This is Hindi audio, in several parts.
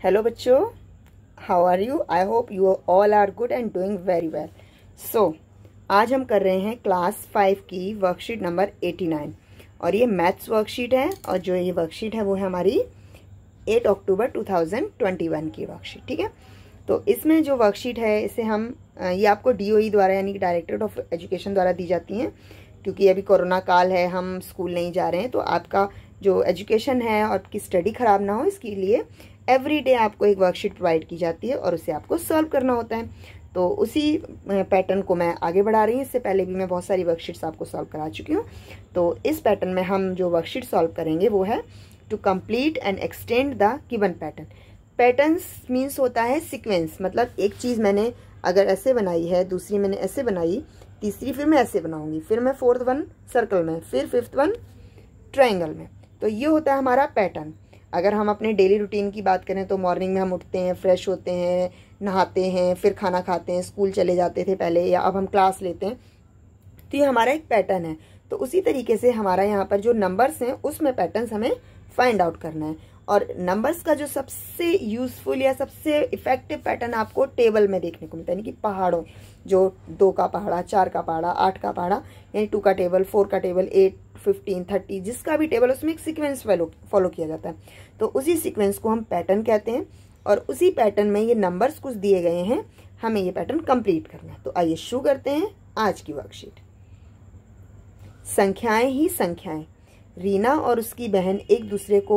हेलो बच्चों, how are you? I hope you all are good and doing very well. So आज हम कर रहे हैं क्लास 5 की वर्कशीट नंबर 89 और ये मैथ्स वर्कशीट है और जो ये वर्कशीट है वो है हमारी 8 अक्टूबर 2021 की वर्कशीट। ठीक है, तो इसमें जो वर्कशीट है इसे हम ये आपको DOE द्वारा यानी कि डायरेक्टरेट ऑफ एजुकेशन द्वारा दी जाती हैं, क्योंकि अभी कोरोना काल है, हम स्कूल नहीं जा रहे हैं, तो आपका जो एजुकेशन है और आपकी स्टडी खराब ना हो इसके लिए एवरी डे आपको एक वर्कशीट प्रोवाइड की जाती है और उसे आपको सॉल्व करना होता है। तो उसी पैटर्न को मैं आगे बढ़ा रही हूँ। इससे पहले भी मैं बहुत सारी वर्कशीट्स आपको सॉल्व करा चुकी हूँ। तो इस पैटर्न में हम जो वर्कशीट सॉल्व करेंगे वो है to complete and extend the given pattern. Patterns means होता है सीक्वेंस, मतलब एक चीज़ मैंने अगर ऐसे बनाई है, दूसरी मैंने ऐसे बनाई, तीसरी फिर मैं ऐसे बनाऊंगी, फिर मैं फोर्थ वन सर्कल में, फिर फिफ्थ वन ट्रायंगल में। तो ये होता है हमारा पैटर्न। अगर हम अपने डेली रूटीन की बात करें तो मॉर्निंग में हम उठते हैं, फ्रेश होते हैं, नहाते हैं, फिर खाना खाते हैं, स्कूल चले जाते थे पहले, या अब हम क्लास लेते हैं, तो ये हमारा एक पैटर्न है। तो उसी तरीके से हमारा यहाँ पर जो नंबर्स हैं उसमें पैटर्न्स हमें फाइंड आउट करना है। और नंबर्स का जो सबसे यूजफुल या सबसे इफेक्टिव पैटर्न आपको टेबल में देखने को मिलता है, यानी कि पहाड़ों, जो 2 का पहाड़ा, 4 का पहाड़ा, 8 का पहाड़ा, यानी 2 का टेबल, 4 का टेबल, 8, 15, 30, जिसका भी टेबल उसमें एक सीक्वेंस फॉलो किया जाता है। तो उसी सीक्वेंस को हम पैटर्न कहते हैं और उसी पैटर्न में ये नंबर्स कुछ दिए गए हैं, हमें ये पैटर्न कंप्लीट करना है। तो आइए शुरू करते हैं आज की वर्कशीट। संख्याएं ही संख्याएं। रीना और उसकी बहन एक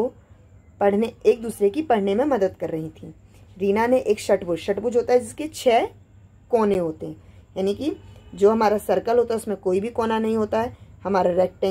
दूसरे की पढ़ने में मदद कर रही थी। रीना ने एक षटभुज होता है जिसके 6 कोने होते हैं, यानी कि जो हमारा सर्कल होता है उसमें कोई भी कोना नहीं होता है। हमारा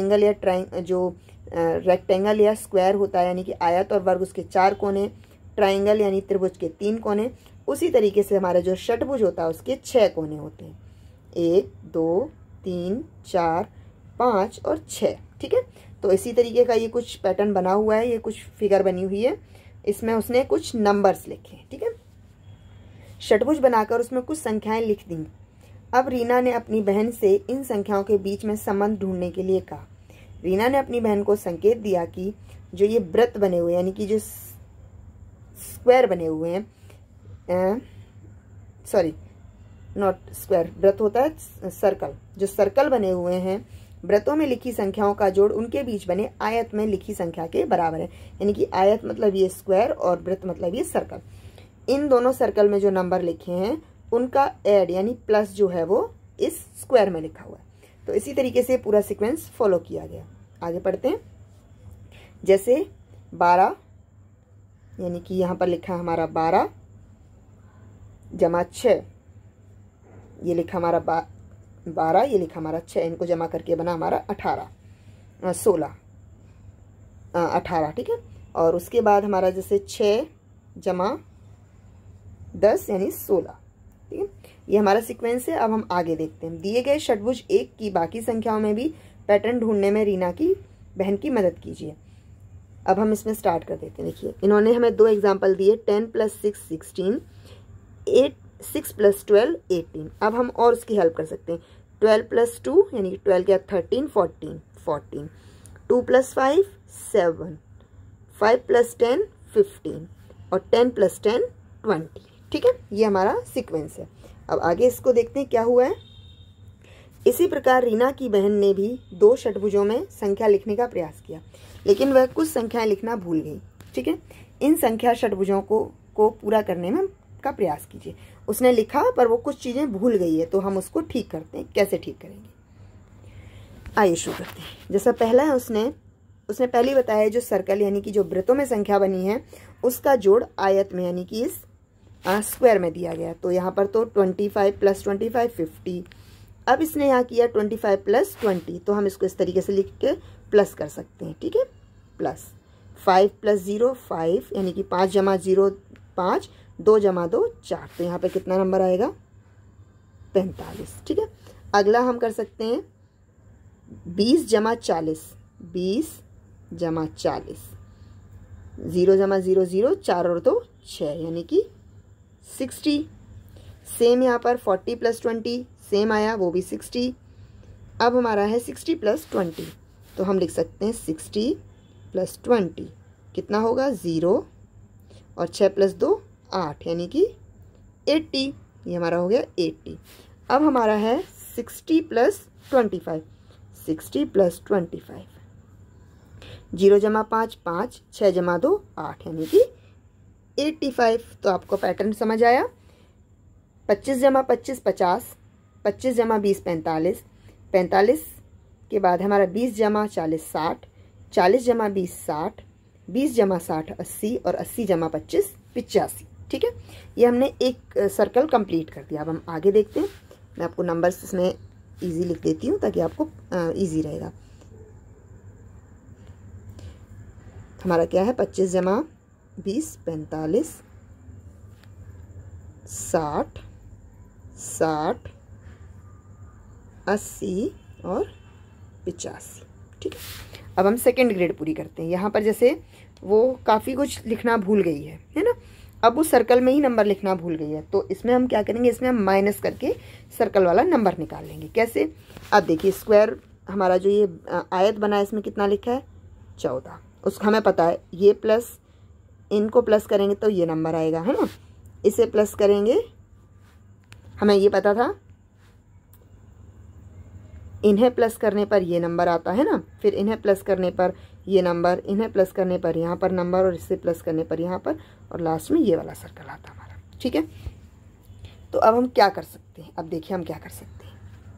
रेक्टेंगल या स्क्वायर होता है, यानी कि आयत और वर्ग, उसके 4 कोने। ट्राइंगल यानी त्रिभुज के 3 कोने। उसी तरीके से हमारा जो षटभुज होता है उसके 6 कोने होते हैं, 1, 2, 3, 4, 5 और 6। ठीक है, तो इसी तरीके का ये कुछ पैटर्न बना हुआ है, ये कुछ फिगर बनी हुई है, इसमें उसने कुछ नंबर्स लिखे। ठीक है, षटभुज बनाकर उसमें कुछ संख्याएं लिख दी। अब रीना ने अपनी बहन से इन संख्याओं के बीच में संबंध ढूंढने के लिए कहा। रीना ने अपनी बहन को संकेत दिया कि जो ये वृत्त बने हुए, यानी कि जो स्क्वायर बने हुए हैं, सॉरी नॉट स्क्वायर, वृत्त होता है सर्कल, जो सर्कल बने हुए हैं, वृत्तों में लिखी संख्याओं का जोड़ उनके बीच बने आयत में लिखी संख्या के बराबर है। यानी कि आयत मतलब ये स्क्वायर और वृत्त मतलब ये सर्कल। इन दोनों सर्कल में जो नंबर लिखे हैं उनका ऐड यानी प्लस जो है वो इस स्क्वायर में लिखा हुआ है। तो इसी तरीके से पूरा सीक्वेंस फॉलो किया गया। आगे पढ़ते हैं। जैसे 12, यानी कि यहाँ पर लिखा है हमारा 12 जमा 6, ये लिखा हमारा 12, ये लिखा हमारा 6, इनको जमा करके बना हमारा 18। ठीक है, और उसके बाद हमारा जैसे 6 जमा 10 यानी 16। ठीक है, ये हमारा सीक्वेंस है। अब हम आगे देखते हैं। दिए गए षटभुज 1 की बाकी संख्याओं में भी पैटर्न ढूंढने में रीना की बहन की मदद कीजिए। अब हम इसमें स्टार्ट कर देते हैं। देखिए, इन्होंने हमें 2 एग्जाम्पल दिए, 10 + 6 16, 6 + 12 18। अब हम और उसकी हेल्प कर सकते हैं। 12 + 2 यानी कि 12 क्या 13 14 14, 2 + 5 7, 5 + 10 15 और 10 + 10 20। ठीक है, ये हमारा सीक्वेंस है। अब आगे इसको देखते हैं क्या हुआ है। इसी प्रकार रीना की बहन ने भी 2 षटभुजों में संख्या लिखने का प्रयास किया, लेकिन वह कुछ संख्याएं लिखना भूल गई। ठीक है, इन संख्या षटभुजों को पूरा करने में का प्रयास कीजिए। उसने लिखा पर वो कुछ चीजें भूल गई है, तो हम उसको ठीक करते हैं। कैसे ठीक करेंगे, आइए शुरू करते हैं। जैसा पहला है, उसने पहले बताया जो सर्कल यानी कि जो वृत्तों में संख्या बनी है उसका जोड़ आयत में यानी कि इस स्क्वायर में दिया गया। तो यहाँ पर तो 25 + 25 50। अब इसने यहाँ किया 25 + 20, तो हम इसको इस तरीके से लिख के प्लस कर सकते हैं। ठीक है, प्लस 5 + 0 5, यानी कि 5 जमा 0 5, 2 जमा 2 4। तो यहाँ पे कितना नंबर आएगा 45। ठीक है, अगला हम कर सकते हैं 20 जमा 40, 20 जमा 40, 0 जमा 0 0, 4 और 2 6, यानी कि 60। सेम यहाँ पर 40 + 20 सेम आया, वो भी 60। अब हमारा है 60 + 20, तो हम लिख सकते हैं 60 + 20 कितना होगा 0 और 6 + 2 8 यानी कि 80। ये हमारा हो गया 80। अब हमारा है 60 + 25। 60 + 25, 0 + 5 5, 6 + 2 8 यानी कि 85। तो आपको पैटर्न समझ आया। 25 + 25 50, 25 + 20 45, 45 के बाद हमारा 20 + 40 60, 40 + 20 60, 20 + 60 80 और 80 + 25 85। ठीक है, ये हमने एक सर्कल कंप्लीट कर दिया। अब हम आगे देखते हैं। मैं आपको नंबर्स इसमें इजी लिख देती हूँ ताकि आपको इजी रहेगा। हमारा क्या है, 25 + 20 45, 60 60 80 और 85। ठीक है, अब हम सेकेंड ग्रेड पूरी करते हैं। यहाँ पर जैसे वो काफ़ी कुछ लिखना भूल गई है ना, अब वो सर्कल में ही नंबर लिखना भूल गई है। तो इसमें हम क्या करेंगे, इसमें हम माइनस करके सर्कल वाला नंबर निकाल लेंगे। कैसे, अब देखिए स्क्वायर हमारा जो ये आयत बना है इसमें कितना लिखा है 14। उसका हमें पता है, ये प्लस इनको प्लस करेंगे तो ये नंबर आएगा, है ना। इसे प्लस करेंगे, हमें ये पता था, इन्हें प्लस करने पर ये नंबर आता है ना, फिर इन्हें प्लस करने पर ये नंबर, इन्हें प्लस करने पर यहाँ पर नंबर और इससे प्लस करने पर यहाँ पर, और लास्ट में ये वाला सर्कल आता हमारा। ठीक है, तो अब हम क्या कर सकते हैं, अब देखिए हम क्या कर सकते हैं।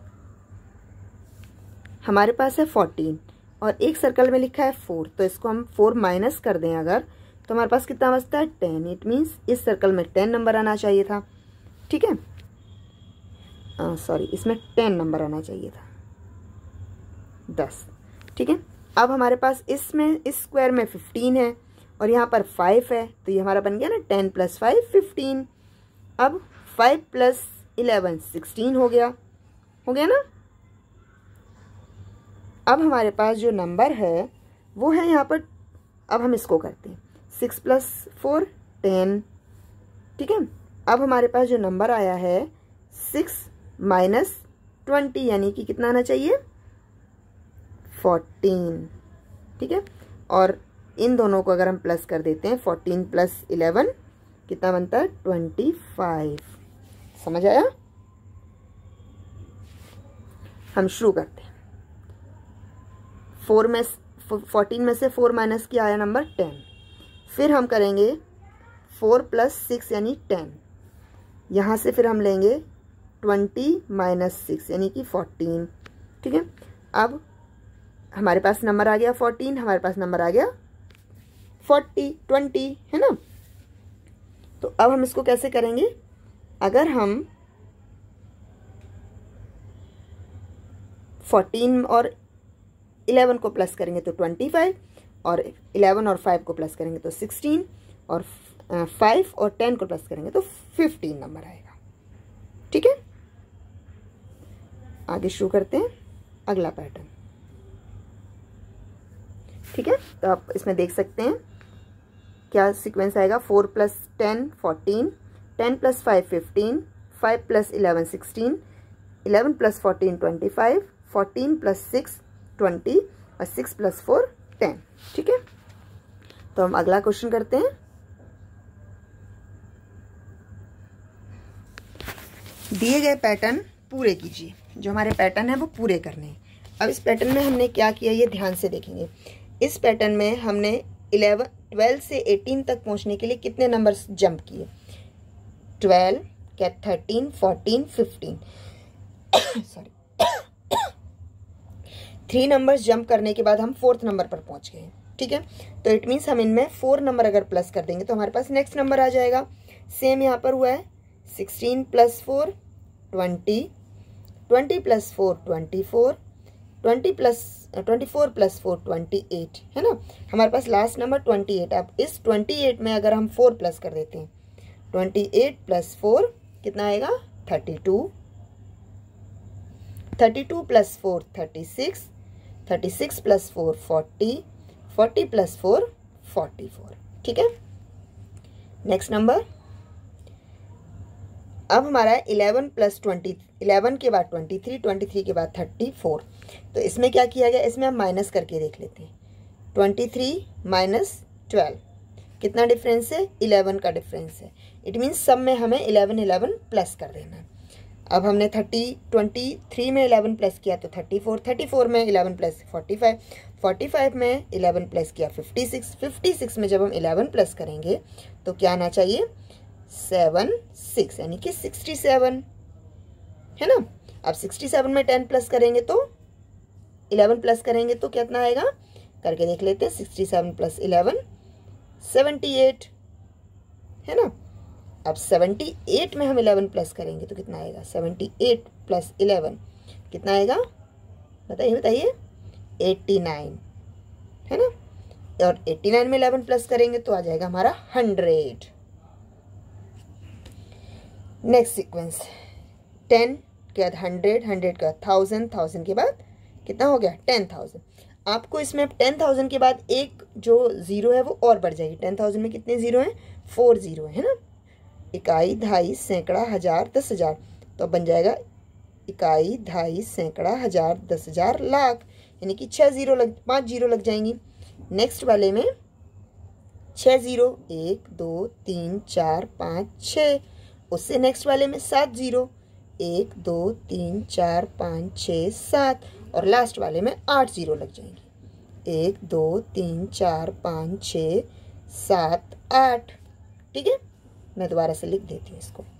हमारे पास है 14 और एक सर्कल में लिखा है 4, तो इसको हम 4 माइनस कर दें अगर, तो हमारे पास कितना बचता है 10। इट मीन्स इस सर्कल में 10 नंबर आना चाहिए था। ठीक है, सॉरी, इसमें 10 नंबर आना चाहिए था, 10। ठीक है, अब हमारे पास इसमें इस स्क्वायर में 15 है और यहाँ पर 5 है, तो ये हमारा बन गया ना 10 + 5 15। अब 5 + 11 16 हो गया ना। अब हमारे पास जो नंबर है वो है यहाँ पर, अब हम इसको करते हैं 6 + 4 10। ठीक है, अब हमारे पास जो नंबर आया है 6 - 20 यानी कि कितना आना चाहिए 14। ठीक है, और इन दोनों को अगर हम प्लस कर देते हैं 14 + 11 कितना बनता है 25। समझ आया। हम शुरू करते हैं। 14 में से 4 माइनस किया आया नंबर 10। फिर हम करेंगे 4 + 6 यानी 10। यहाँ से फिर हम लेंगे 20 - 6 यानी कि 14। ठीक है, अब हमारे पास नंबर आ गया 14, हमारे पास नंबर आ गया 20 है ना। तो अब हम इसको कैसे करेंगे, अगर हम 14 और 11 को प्लस करेंगे तो 25, और 11 और 5 को प्लस करेंगे तो 16, और 5 और 10 को प्लस करेंगे तो 15 नंबर आएगा। ठीक है, आगे शुरू करते हैं अगला पैटर्न। ठीक है, तो आप इसमें देख सकते हैं क्या सीक्वेंस आएगा। 4 + 10 14, 10 + 5 15, 5 + 11 16, 11 + 14 25, 14 + 6 20 और 6 + 4 10। ठीक है, तो हम अगला क्वेश्चन करते हैं। दिए गए पैटर्न पूरे कीजिए। जो हमारे पैटर्न है वो पूरे करने हैं। अब इस पैटर्न में हमने क्या किया ये ध्यान से देखेंगे। इस पैटर्न में हमने 12 से 18 तक पहुंचने के लिए कितने नंबर्स जंप किए, 12 क्या 13 14 15 सॉरी 3 नंबर्स जंप करने के बाद हम 4th नंबर पर पहुंच गए। ठीक है, तो इट मीन्स हम इनमें 4 नंबर अगर प्लस कर देंगे तो हमारे पास नेक्स्ट नंबर आ जाएगा। सेम यहाँ पर हुआ है 16 + 4 20, 20 + 4 24, 24 + 4 28 है ना। हमारे पास लास्ट नंबर 28। अब इस 28 में अगर हम 4 प्लस कर देते हैं 28 + 4 कितना आएगा 32, 32 + 4 36, 36 + 4 40, 40 + 4 44। ठीक है, नेक्स्ट नंबर। अब हमारा 11 + 20, 11 के बाद 23, 23 के बाद 34। तो इसमें क्या किया गया, इसमें हम माइनस करके देख लेते हैं। 23 - 12, कितना डिफरेंस है, 11 का डिफरेंस है। इट मीन्स सब में हमें 11 11 प्लस कर देना है। अब हमने 23 में 11 प्लस किया तो 34 में 11 प्लस 45 में 11 प्लस किया 56 में जब हम 11 प्लस करेंगे तो क्या आना चाहिए, 76 यानी कि 67 है ना। अब 67 में 10 प्लस करेंगे तो 11 प्लस करेंगे तो कितना आएगा, करके देख लेते हैं। 67 प्लस 11 78 है ना। अब 78 में हम 11 प्लस करेंगे तो कितना आएगा, 78 प्लस 11 कितना आएगा, बताइए 89 है ना। और 89 में 11 प्लस करेंगे तो आ जाएगा हमारा 100। नेक्स्ट सीक्वेंस 10 के बाद 100, 100 के बाद 1000, 1000 के बाद कितना हो गया, 10,000। आपको इसमें 10,000 के बाद एक जो ज़ीरो है वो और बढ़ जाएगी। 10,000 में कितने ज़ीरो हैं, 4 ज़ीरो है ना। इकाई, दहाई, सैकड़ा, हज़ार, 10,000, तो बन जाएगा इकाई, दहाई, सैकड़ा, हज़ार, 10,000, लाख, यानी कि 5 जीरो लग जाएंगी। नेक्स्ट वाले में 6 ज़ीरो, 1 2 3 4 5 6। उससे नेक्स्ट वाले में 7 ज़ीरो, 1 2 3 4 5 6 7। और लास्ट वाले में 8 ज़ीरो लग जाएंगे, 1 2 3 4 5 6 7 8। ठीक है, मैं दोबारा से लिख देती हूँ इसको,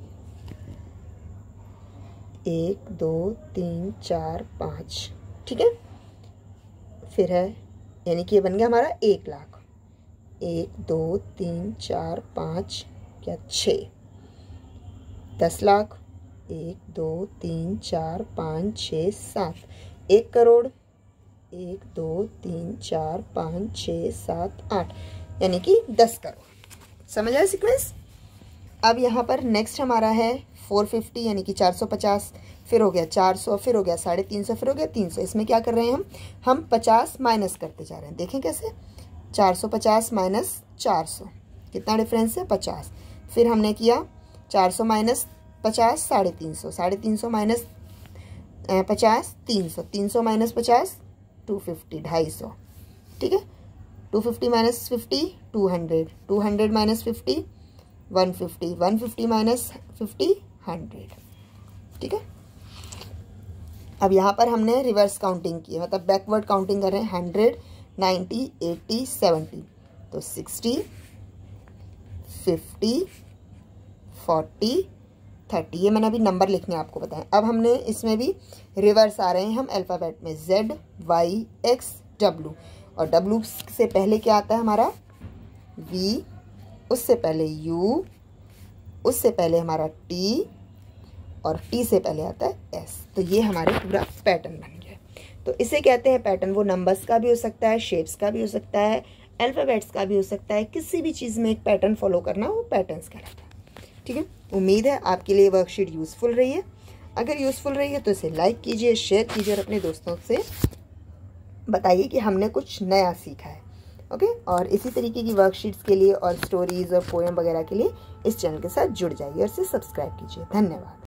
1 2 3 4 5। ठीक है, फिर है यानी कि ये बन गया हमारा 1 लाख। 1 2 3 4 5 क्या 6, 10 लाख। 1 2 3 4 5 6 7, 1 करोड़। 1 2 3 4 5 6 7 8, यानी कि 10 करोड़। समझ आया सीक्वेंस। अब यहाँ पर नेक्स्ट हमारा है 450 यानी कि 450, फिर हो गया 400, फिर हो गया 350, फिर हो गया 300। इसमें क्या कर रहे हैं हम 50 माइनस करते जा रहे हैं। देखें कैसे, 450 माइनस 400 कितना डिफरेंस है, 50। फिर हमने किया 400 माइनस 50 350, 350 माइनस 50 300, 300 माइनस 50 250 250। ठीक है, 250 माइनस 50 200, 200 माइनस 50 150, 150 माइनस 50 100। ठीक है, अब यहाँ पर हमने रिवर्स काउंटिंग की है, मतलब बैकवर्ड काउंटिंग कर रहे हैं। 100 90 80 70, तो 60 50 40 30, ये मैंने अभी नंबर लिखने आपको बताया। अब हमने इसमें भी रिवर्स आ रहे हैं हम अल्फ़ाबेट में, Z Y X W, और W से पहले क्या आता है हमारा V, उससे पहले U, उससे पहले हमारा T, और T से पहले आता है S। तो ये हमारे पूरा पैटर्न बन गया। तो इसे कहते हैं पैटर्न। वो नंबर्स का भी हो सकता है, शेप्स का भी हो सकता है, अल्फ़ाबेट्स का भी हो सकता है, किसी भी चीज़ में एक पैटर्न फॉलो करना वो पैटर्न्स कहलाता है। ठीक है, उम्मीद है आपके लिए वर्कशीट यूज़फुल रही है। अगर यूज़फुल रही है तो इसे लाइक कीजिए, शेयर कीजिए और अपने दोस्तों से बताइए कि हमने कुछ नया सीखा है। ओके, और इसी तरीके की वर्कशीट्स के लिए और स्टोरीज़ और पोएम वगैरह के लिए इस चैनल के साथ जुड़ जाइए और इसे सब्सक्राइब कीजिए। धन्यवाद।